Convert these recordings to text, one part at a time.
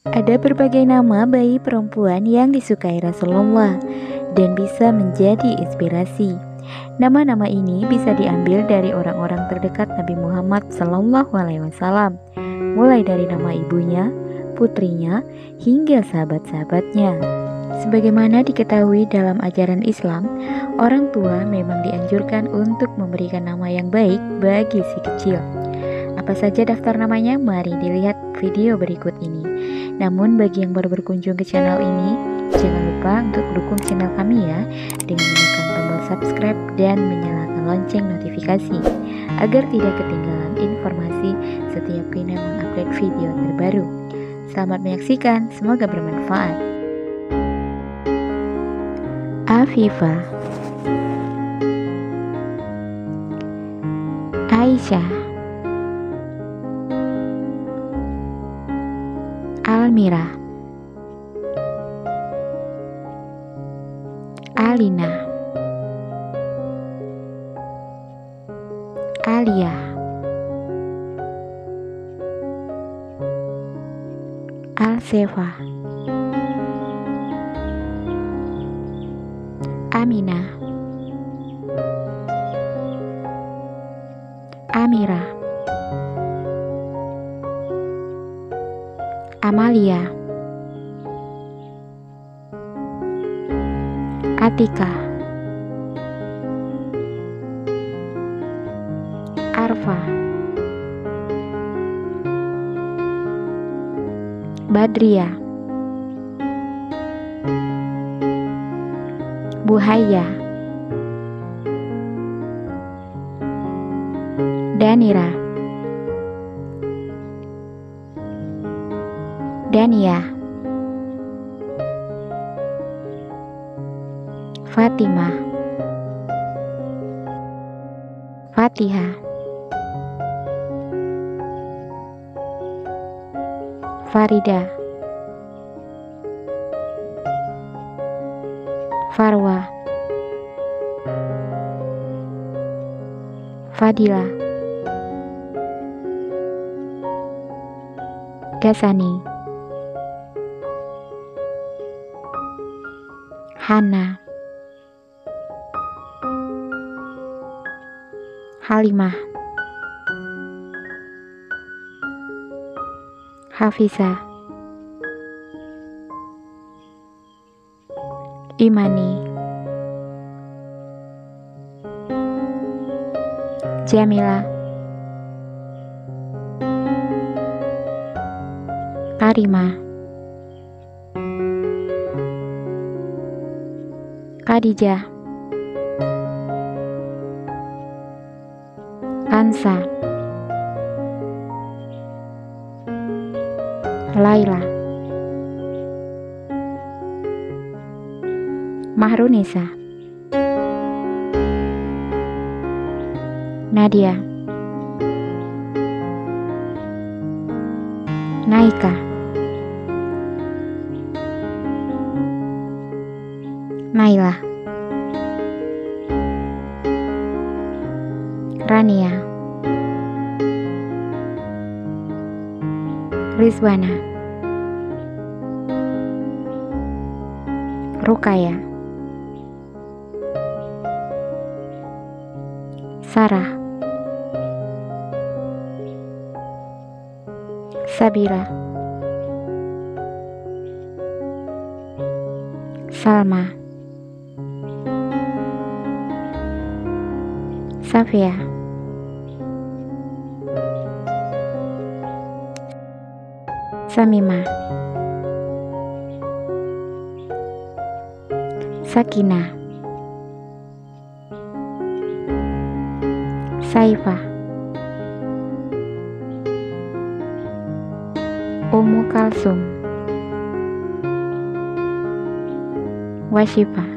Ada berbagai nama bayi perempuan yang disukai Rasulullah dan bisa menjadi inspirasi. Nama-nama ini bisa diambil dari orang-orang terdekat Nabi Muhammad SAW, mulai dari nama ibunya, putrinya, hingga sahabat-sahabatnya. Sebagaimana diketahui dalam ajaran Islam, orang tua memang dianjurkan untuk memberikan nama yang baik bagi si kecil. Apa saja daftar namanya? Mari dilihat video berikut ini. Namun bagi yang baru berkunjung ke channel ini, jangan lupa untuk dukung channel kami ya dengan menekan tombol subscribe dan menyalakan lonceng notifikasi agar tidak ketinggalan informasi setiap Rina mengupload video terbaru. Selamat menyaksikan, semoga bermanfaat. Afifah, Aisyah, Almira, Alina, Alia, Alsefa, Aminah, Amira, Amalia, Atika, Arfa, Badria, Buhaya, Danira, Dania, Fatimah, Fatihah, Farida, Farwa, Fadila, Gasani, Hana, Halimah, Hafizah, Imani, Jamila, Karima, Khadijah, Kansa, Laila, Mahrunisa, Nadia, Naika, Naila, Rania, Rizwana, Rukaya, Sarah, Sabira, Salma, Safia, Samima, Sakinah, Saifah, Ummu Kalsum, Washifa,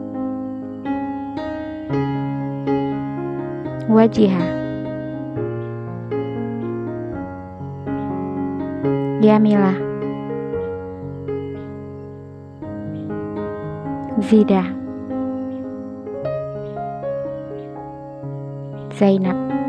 Wajiha, Yamila, Zida, Zainab,